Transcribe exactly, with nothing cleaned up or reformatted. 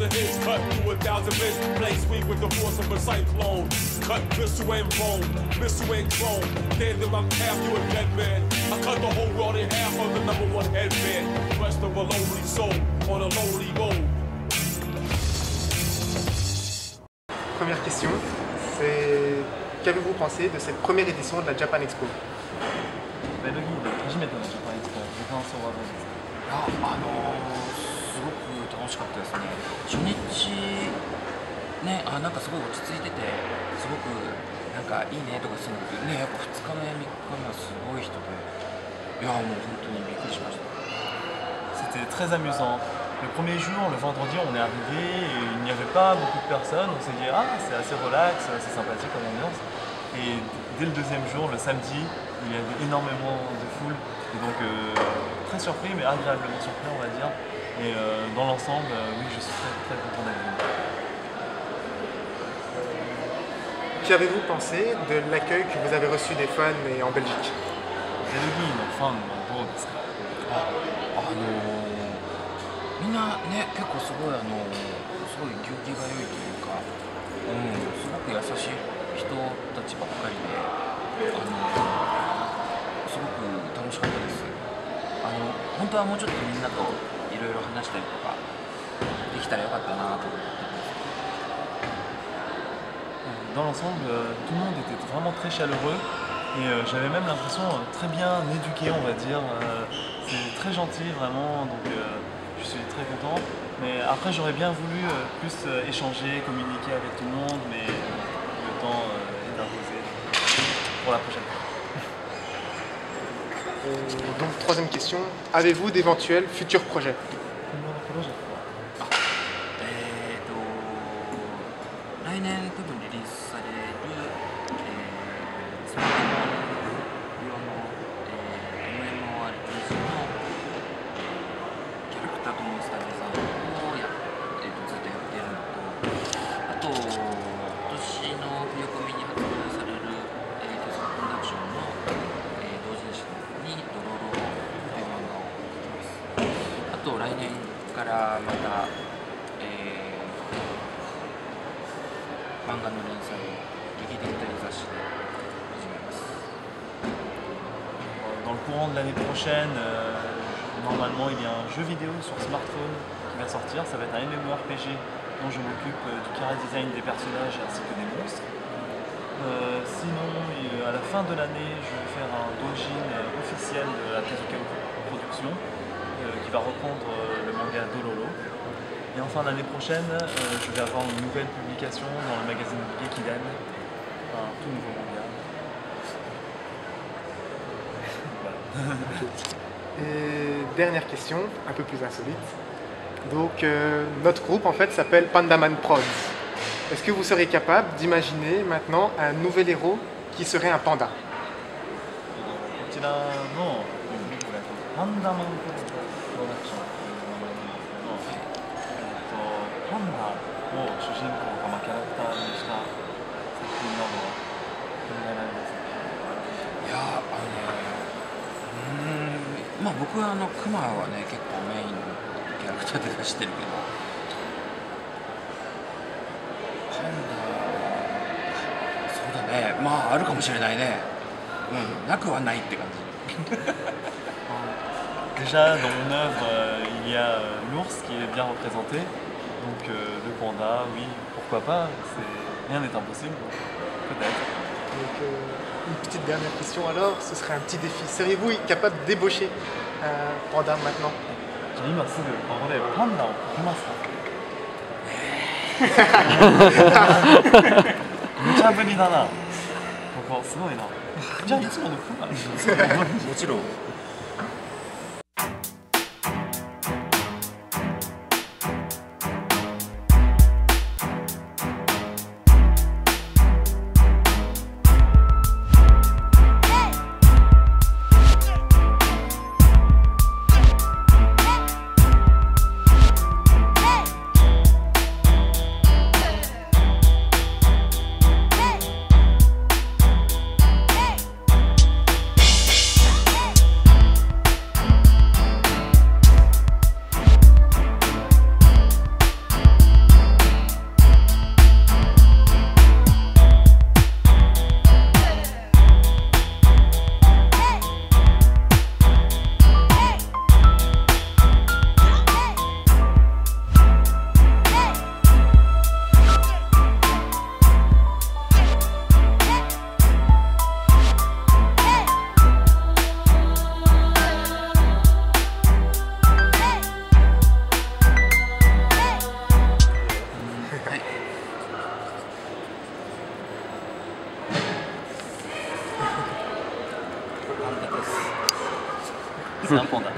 hits, cut through a thousand bits. Play sweet with the force of a cyclone. Cut missile and bone, missile and chrome. Stand in my calf, you a dead man. I cut the whole world in half of the number one headband. Rest of a lonely soul on a lonely road. Première question, c'est qu'avez-vous pensé de cette première édition de la Japan Expo? ベルギーで初めてのジャパンエキスポのご感想はどうですか？ いや、あのー、すごく楽しかったですね。初日ね、あ、なんかすごい落ち着いてて、すごくなんかいいねとかするんだけどね、やっぱふつかめみっかめはすごい人で、いや、もう本当にびっくりしました。 C'était très amusant. Le premier jour, le vendredi, on est arrivé et il n'y avait pas beaucoup de personnes. On s'est dit ah, c'est assez relax, c'est sympathique comme ambiance. Et dès le deuxième jour, le samedi, il y avait énormément de foule. Et donc euh, très surpris, mais agréablement surpris, on va dire. Et euh, dans l'ensemble, euh, oui, je suis très, très content d'être venu. Qu'avez-vous pensé de l'accueil que vous avez reçu des fans et en Belgique? ベルギーのファンはどうですか？ あ、あのー、みんなね、結構すごいあのー、すごい行儀が良いというか、うん、すごく優しい人たちばっかりで、あのー、すごく楽しかったです。あの本当はもうちょっとみんなといろいろ話したりとかできたらよかったなと思ってます。 Dans l'ensemble, euh, tout le monde était vraiment très chaleureux et euh, j'avais même l'impression euh, très bien éduqué, on va dire. Euh, c'est très gentil vraiment, donc euh, je suis très content. Mais après, j'aurais bien voulu euh, plus euh, échanger, communiquer avec tout le monde, mais euh, le temps euh, est imposé pour la prochaine fois. Et donc, troisième question, avez-vous d'éventuels futurs projets? 来年多分リリースされる、えー、スポケモン用の、えー、エムエムオーアールピージー の、えー、キャラクターとモンスターデザインをや、えー、とずっとやっているのと、あと今年の冬コミに発売される、えー、テストプロダクションの、えー、同人誌に「ドロロ」という漫画を描きます。あと来年からまた、えー漫画の連載を劇的な雑誌で始めます。 Dans le courant de l'année prochaine, euh, normalement il y a un jeu vidéo sur smartphone qui va sortir. Ça va être un MMORPG dont je m'occupe euh, du chara-design des personnages ainsi que des monstres. Euh, sinon, euh, à la fin de l'année, je vais faire un doujin euh, officiel de la Tezuka Production euh, qui va reprendre euh, le manga Dororo. Et enfin l'année prochaine, euh, je vais avoir une nouvelle publication dans le magazine Gekidan, un tout nouveau manga. Voilà. Et dernière question, un peu plus insolite. Donc euh, notre groupe en fait s'appelle Pandaman Prods. Est-ce que vous serez capable d'imaginer maintenant un nouvel héros qui serait un panda? こちらのパンダマンプロダクションという名前なんですけど、えっとパンダを主人公がまあキャラクターにした作品などは考えられますか？ いや、あのね、うーん、まあ僕はあのクマはね結構メインのキャラクターで出してるけど、パンダ、そうだね、まああるかもしれないね。うん、なくはないって感じ。 Déjà dans mon œuvre, euh, il y a euh, l'ours qui est bien représenté, donc euh, le panda, oui, pourquoi pas, rien n'est impossible, peut-être. Donc euh, une petite dernière question alors, ce serait un petit défi. Seriez-vous capable d'ébaucher un panda maintenant? 今すぐここでパンダを描けますか？無茶ぶりだな。ここすごいな。じゃあいつものクマ。 もちろん。 C'est un panda.